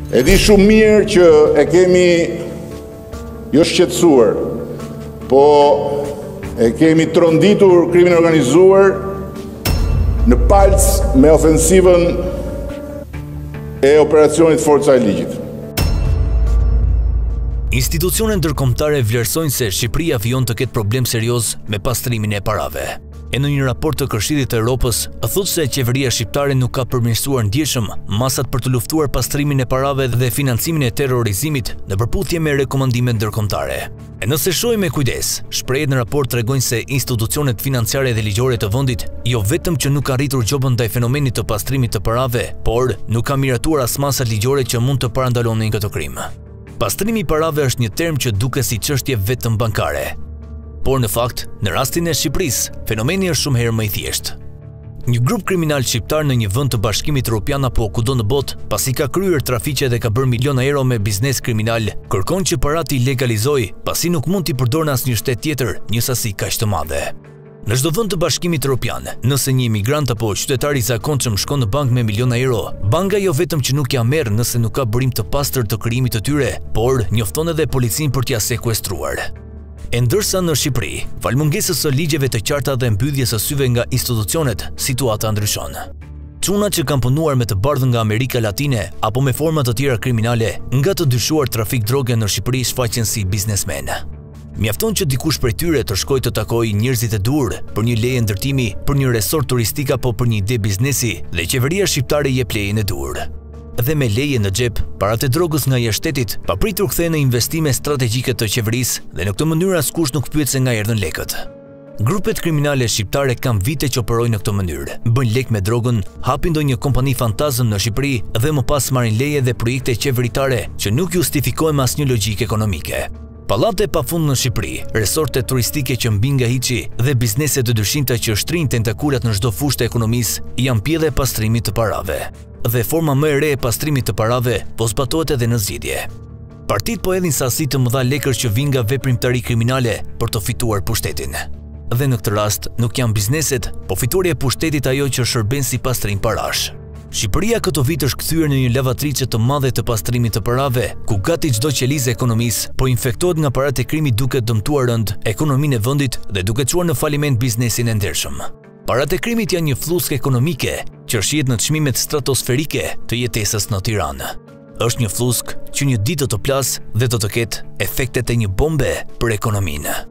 E di shumë mirë që e kemi jo shqetësuar, po e kemi tronditur krimin organizuar në palc me ofensivën e operacionit Forca e Ligjit. Institucionet ndërkombëtare vlerësojnë se Shqipëria vijon të ketë problem serioz me pastrimin e parave. E në një raport të Këshillit të Evropës, thotë se qeveria shqiptare nuk ka përmirësuar ndjeshëm masat për të luftuar pastrimin e parave dhe financimin e terrorizmit në përputhje me rekomandimet ndërkombëtare. E nëse shohim me kujdes, shprehjet në raport tregojnë se institucionet financiare dhe ligjore të vendit jo vetëm që nuk kanë rritur gjobën ndaj fenomenit të pastrimit të parave, por nuk kanë miratuar as masat ligjore që mund të parandalonin këtë krim. Pastrimi i parave është një term që duket si çështje vetëm bankare. Por në fakt, në rastin e Shqipërisë, fenomeni është shumë herë më i thjeshtë. Një grup kriminal shqiptar në një vend të Bashkimit Evropian apo kudo në botë, pasi ka kryer trafiqe dhe ka bërë miliona euro me biznes kriminal, kërkon që parat i legalizojë, pasi nuk mund t'i përdorë në asnjë shtet tjetër një sasi kaq të madhe. Në çdo vend të Bashkimit Evropian, nëse një imigrant apo qytetar i zakonshëm shkon në bankë me miliona euro, banka jo vetëm që nuk ja merr nëse nuk ka burim të pastër të krijimit të tyre, por njofton edhe policinë për t'ia sekuestruar. E ndërsa në Shqipëri, fal mungesës së ligjeve të qarta dhe mbylljes së syve nga institucionet, situata ndryshon. Çuna që kanë punuar me të bardhë nga Amerika Latine apo me forma të tjera kriminale, nga të dyshuar trafik droge në Shqipëri shfaqen si biznesmen. Mjafton që dikush prej tyre të shkojë të takojë njerëzit e dur për një leje ndërtimi, për një resort turistik apo për një ide biznesi dhe qeveria shqiptare jep lejen e dur. Dhe me leje në xhep, parat e drogës nga jashtë shtetit papritur kthehen në investime strategjike të qeverisë dhe në këtë mënyrë askush nuk pyet se nga erdhën lekët. Grupet kriminale shqiptare kanë vite që operojnë në këtë mënyrë, bëjnë lek me drogën, hapin ndonjë kompani fantazëm në Shqipëri dhe më pas marrin leje dhe projekte qeveritare që nuk justifikohen me asnjë logjikë ekonomike. Pallate pafund në Shqipëri, resorte turistike që mbin nga hiçi dhe biznese të dyshimta që shtrinë tentakulat në çdo fushë të ekonomisë janë pjedhe e pastrimit të parave. Dhe forma më e re e pastrimit të parave po zbatohet edhe në zgjidhje. Partitë po hedhin sasi të mëdha lekësh që vijnë nga veprimtari kriminale për të fituar pushtetin. Dhe në këtë rast nuk janë bizneset, po fituarja e pushtetit ajo që shërben si pastrim parash. Shqipëria këto vit është kthyer në një lavatriçe të madhe të pastrimit të parave, ku gati çdo qelizë e ekonomisë po infektohet nga parat e krimit duke dëmtuar rënd ekonominë e vendit dhe duke çuar në faliment biznesin e ndershëm. Parat e krimit janë një fluskë ekonomike që shihet në çmimet stratosferike të jetesës në Tiranë. Është një fluskë që një ditë do të plasë dhe do të ketë efektet e një bombe për ekonominë.